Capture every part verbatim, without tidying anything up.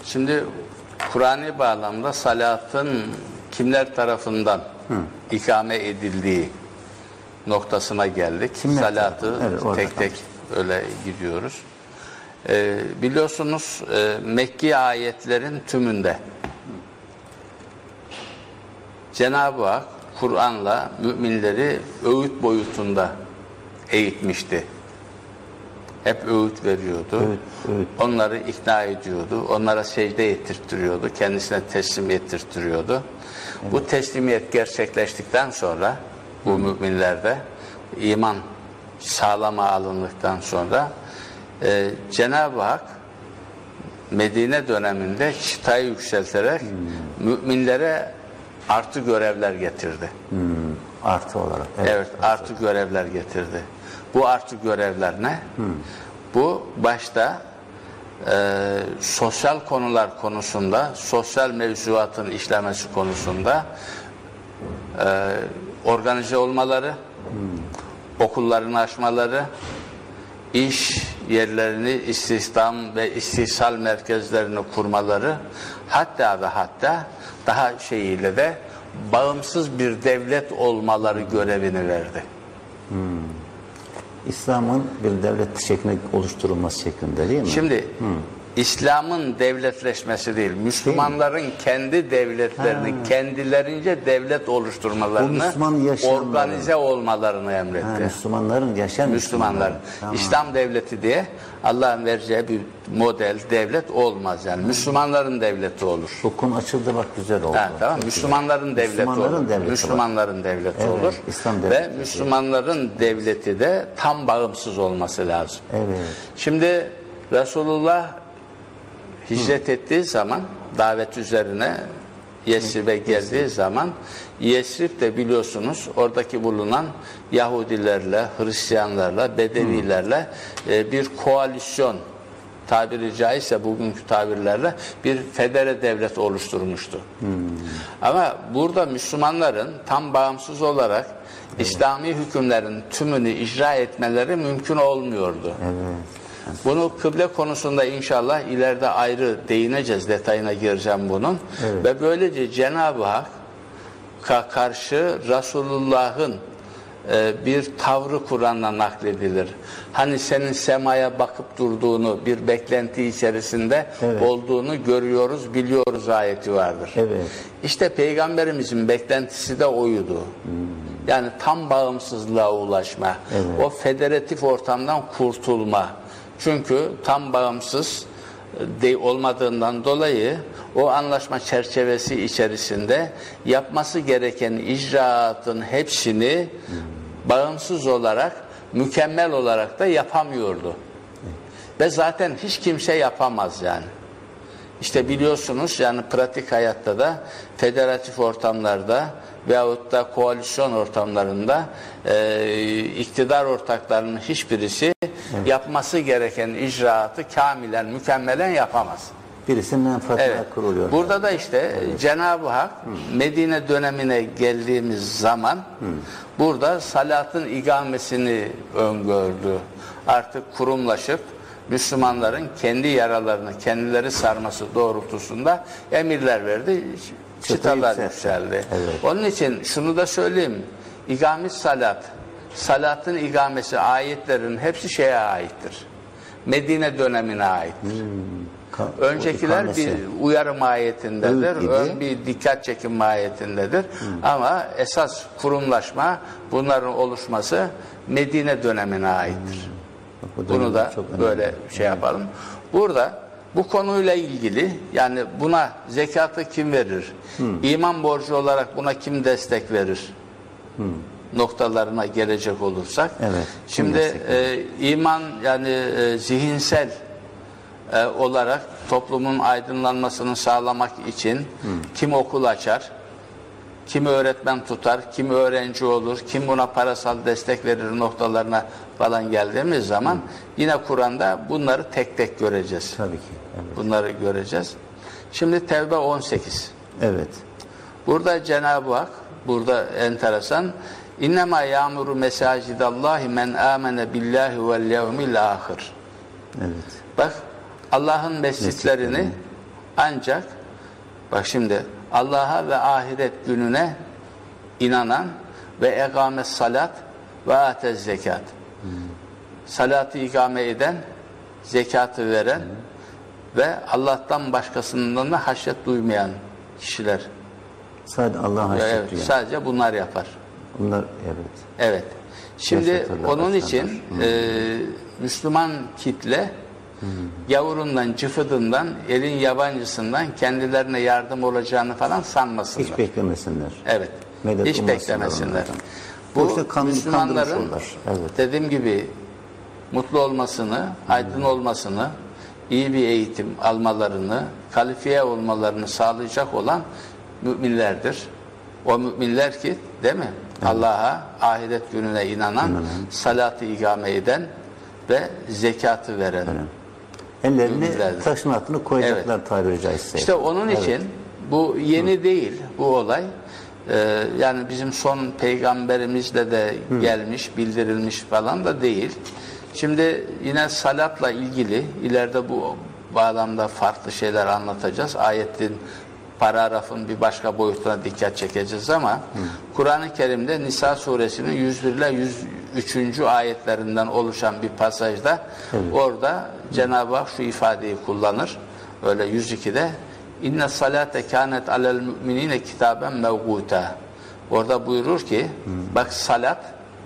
Şimdi Kur'an'ı bağlamda salatın kimler tarafından Hı. ikame edildiği noktasına geldik. Kimler Salatı evet, tek tek öyle gidiyoruz. Ee, biliyorsunuz e, Mekki ayetlerin tümünde Cenab-ı Hak Kur'an'la müminleri öğüt boyutunda eğitmişti. Hep öğüt veriyordu. Evet, evet. Onları ikna ediyordu. Onlara secde ettirtiyordu. Kendisine teslim ettirtiyordu. Evet. Bu teslimiyet gerçekleştikten sonra bu Hı. müminlerde iman sağlama alındıktan sonra e, Cenab-ı Hak Medine döneminde çıtayı yükselterek hmm. müminlere artı görevler getirdi. Hmm. Artı olarak. Evet, evet artı evet. görevler getirdi. Bu artı görevler ne? Hmm. Bu başta e, sosyal konular konusunda, sosyal mevzuatın işlemesi konusunda e, organize olmaları, hmm. okullarını açmaları, iş yerlerini, istihdam ve istihsal merkezlerini kurmaları, hatta ve hatta daha şeyiyle de bağımsız bir devlet olmaları görevini verdi. Hmm. İslam'ın bir devlet şeklinde oluşturulması şeklinde değil mi? Şimdi hmm. İslam'ın devletleşmesi değil, Müslümanların değil kendi devletlerini, ha. kendilerince devlet oluşturmalarını, organize olmalarını emretti. Ha, Müslümanların yaşayan Müslümanların. Tamam. İslam devleti diye Allah'ın vereceği bir model, devlet olmaz yani. Müslümanların devleti olur. Bu konu açıldı bak güzel oldu. Ha, tamam. Müslümanların devleti Müslümanların olur. Devleti Müslümanların var. devleti evet, olur. İslam devleti ve Müslümanların devleti de tam bağımsız olması lazım. Evet. Şimdi Resulullah hicret Hı. ettiği zaman davet üzerine Yesrib'e geldiği zaman Yesrib de biliyorsunuz oradaki bulunan Yahudilerle, Hristiyanlarla, Bedevilerle e, bir koalisyon, tabiri caizse bugünkü tabirlerle bir federe devlet oluşturmuştu. Hmm. Ama burada Müslümanların tam bağımsız olarak evet. İslami hükümlerin tümünü icra etmeleri mümkün olmuyordu. Evet. Bunu kıble konusunda inşallah ileride ayrı değineceğiz, detayına gireceğim bunun. Evet. Ve böylece Cenab-ı Hakk'a karşı Resulullah'ın e, bir tavrı Kur'an'la nakledilir. Hani senin semaya bakıp durduğunu, bir beklenti içerisinde evet. olduğunu görüyoruz, biliyoruz ayeti vardır. Evet. İşte Peygamberimizin beklentisi de oydu. Hmm. Yani tam bağımsızlığa ulaşma, evet. o federatif ortamdan kurtulma. Çünkü tam bağımsız de olmadığından dolayı o anlaşma çerçevesi içerisinde yapması gereken icraatın hepsini hmm. bağımsız olarak, mükemmel olarak da yapamıyordu. Hmm. Ve zaten hiç kimse yapamaz yani. İşte biliyorsunuz yani pratik hayatta da federatif ortamlarda veyahut da koalisyon ortamlarında e, iktidar ortaklarının hiçbirisi evet. yapması gereken icraatı kamilen, mükemmelen yapamaz. Birisinin menfaatine evet. kuruluyor. Burada da işte evet. Cenab-ı Hak hmm. Medine dönemine geldiğimiz zaman hmm. burada salatın ikamesini öngördü. Artık kurumlaşıp Müslümanların kendi yaralarını kendileri sarması doğrultusunda emirler verdi. Çıtalar yükseldi. Evet. Onun için şunu da söyleyeyim. İkamet salat, salatın ikamesi ayetlerin hepsi şeye aittir. Medine dönemine aittir. Hmm. Öncekiler bir uyarım ayetindedir, ön bir dikkat çekim ayetindedir. Hmm. Ama esas kurumlaşma, bunların oluşması Medine dönemine aittir. Hmm. Bunu da böyle önemli. şey yapalım. Burada bu konuyla ilgili yani buna zekatı kim verir? Hmm. İman borcu olarak buna kim destek verir? Hmm. Noktalarına gelecek olursak. Evet. Şimdi e, iman yani e, zihinsel e, olarak toplumun aydınlanmasını sağlamak için hmm. kim okul açar? Kim öğretmen tutar, kim öğrenci olur, kim buna parasal destek verir noktalarına falan geldiğimiz zaman hmm. yine Kur'an'da bunları tek tek göreceğiz. Tabii ki. Evet. Bunları göreceğiz. Şimdi Tevbe on sekiz. Evet. Burada Cenab-ı Hak, burada enteresan, İnnemâ yâmuru mesâcidallâhi men âmene billâhi vel yevmil âhir. Evet. Bak, Allah'ın mescitlerini Ancak bak şimdi Allah'a ve ahiret gününe inanan ve egames salat ve atez zekat. Hmm. Salatı ikame eden, zekatı veren hmm. ve Allah'tan başkasından da haşyet duymayan kişiler. Sadece Allah'a haşyet evet, duyan. Sadece bunlar yapar. Bunlar evet. Evet. Şimdi onun için hmm. e, Müslüman kitle hmm. gavurundan, cıfıdından, elin yabancısından kendilerine yardım olacağını falan sanmasınlar. Hiç beklemesinler. Evet. Medet hiç beklemesinler. Bu, Bu işte kan, Müslümanların evet. dediğim gibi mutlu olmasını, hmm. aydın olmasını, iyi bir eğitim almalarını, kalifiye olmalarını sağlayacak olan müminlerdir. O müminler ki, değil mi? Evet. Allah'a, ahiret gününe inanan, İnanan. salatı ikame eden ve zekatı veren. Evet. Ellerini taşın altına koyacaklar evet. tabiri caizse. İşte onun için evet. bu yeni Hı. değil bu olay. Ee, yani bizim son peygamberimizle de Hı. gelmiş, bildirilmiş falan da değil. Şimdi yine salatla ilgili ileride bu bağlamda farklı şeyler anlatacağız. Ayetin paragrafın bir başka boyutuna dikkat çekeceğiz ama Kur'an-ı Kerim'de Nisa suresinin yüz bir ile yüz üçüncü ayetlerinden oluşan bir pasajda evet. orada Cenab-ı Hak şu ifadeyi kullanır. Öyle yüz ikide inne salate kânet alel müminine kitaben mevgûta. Orada buyurur ki hmm. bak salat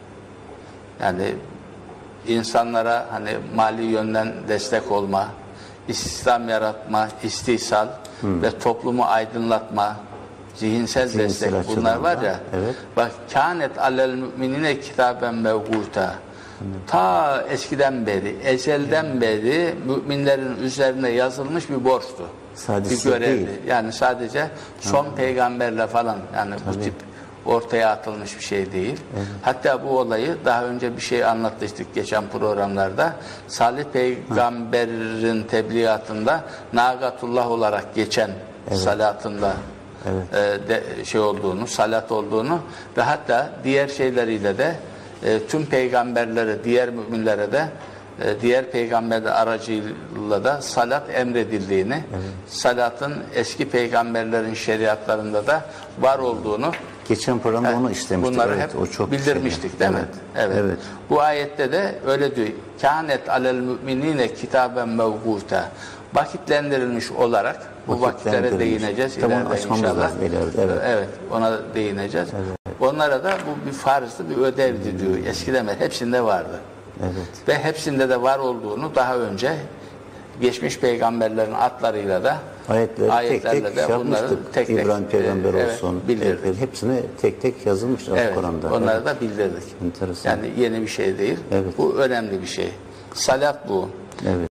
yani insanlara hani mali yönden destek olma, istihdam yaratma, istihsal hmm. ve toplumu aydınlatma, zihinsel, zihinsel destek bunlar var ya. Evet. Bak kânet alel müminine kitaben mevgûta. Ta eskiden beri, ezelden hmm. beri müminlerin üzerine yazılmış bir borçtu. Sadece bir görevdi. Değil. Yani sadece son hmm. peygamberle falan yani Tabii. bu tip ortaya atılmış bir şey değil. Evet. Hatta bu olayı daha önce bir şey anlatmıştık geçen programlarda. Salih peygamberin tebliğatında Nagatullah olarak geçen evet. salatında evet. e, de, şey olduğunu, salat olduğunu ve hatta diğer şeyleriyle de e, tüm peygamberlere, diğer müminlere de e, diğer peygamberler aracılığıyla da salat emredildiğini, evet. salatın eski peygamberlerin şeriatlarında da var olduğunu geçen programda yani, onu işlemiştik. Bunları evet, hep o çok bildirmiştik şey. değil evet. mi? Evet. evet. Bu ayette de öyle diyor. Kânet alel müminine kitaben mevgûta. Vakitlendirilmiş olarak bu vakitlere değineceğiz tamam, ileride inşallah. Evet. evet, ona değineceğiz. Evet. Onlara da bu bir farzdı, bir ödevdi diyor. Eskiden beri hepsinde vardı. Evet. Ve hepsinde de var olduğunu daha önce geçmiş peygamberlerin atlarıyla da ayetleri ayetlerle tek tek de bunları tek tek İbrahim peygamber e, olsun. Evet, hepsini tek tek yazılmış evet, Kur'an'da. Onları evet. da bildirdik. Enteresan. Yani yeni bir şey değil. Evet. Bu önemli bir şey. Salat bu. Evet.